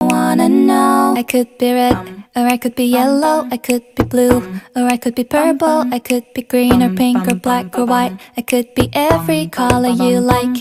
wanna know. I could be red, or I could be yellow, I could be blue, or I could be purple, I could be green or pink or black or white. I could be every color you like.